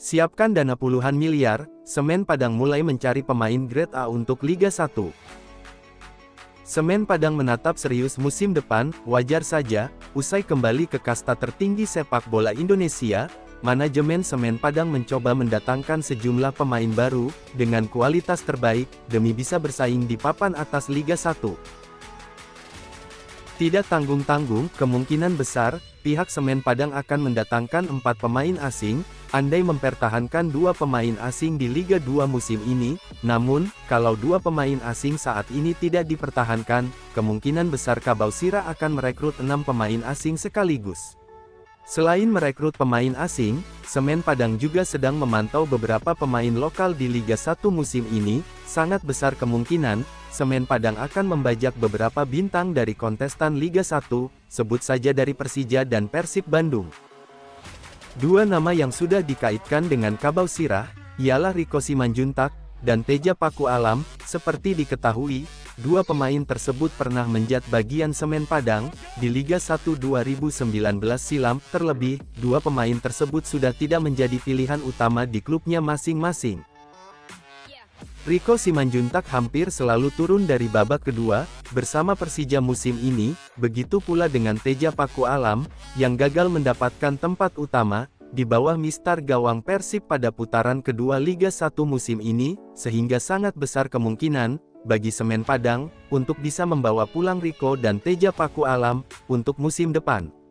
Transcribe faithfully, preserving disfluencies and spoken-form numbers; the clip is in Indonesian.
Siapkan dana puluhan miliar, Semen Padang mulai mencari pemain grade A untuk Liga satu. Semen Padang menatap serius musim depan, wajar saja, usai kembali ke kasta tertinggi sepak bola Indonesia, manajemen Semen Padang mencoba mendatangkan sejumlah pemain baru, dengan kualitas terbaik, demi bisa bersaing di papan atas Liga satu. Tidak tanggung-tanggung, kemungkinan besar, pihak Semen Padang akan mendatangkan empat pemain asing, andai mempertahankan dua pemain asing di Liga dua musim ini. Namun, kalau dua pemain asing saat ini tidak dipertahankan, kemungkinan besar Kabausira akan merekrut enam pemain asing sekaligus. Selain merekrut pemain asing, Semen Padang juga sedang memantau beberapa pemain lokal di Liga satu musim ini. Sangat besar kemungkinan, Semen Padang akan membajak beberapa bintang dari kontestan Liga satu, sebut saja dari Persija dan Persib Bandung. Dua nama yang sudah dikaitkan dengan Kabausira, ialah Riko Simanjuntak, dan Teja Paku Alam. Seperti diketahui, dua pemain tersebut pernah menjat bagian Semen Padang, di Liga satu dua ribu sembilan belas silam. Terlebih, dua pemain tersebut sudah tidak menjadi pilihan utama di klubnya masing-masing. Riko Simanjuntak hampir selalu turun dari babak kedua, bersama Persija musim ini, begitu pula dengan Teja Paku Alam, yang gagal mendapatkan tempat utama, di bawah mistar gawang Persib pada putaran kedua Liga satu musim ini, sehingga sangat besar kemungkinan, bagi Semen Padang, untuk bisa membawa pulang Riko dan Teja Paku Alam, untuk musim depan.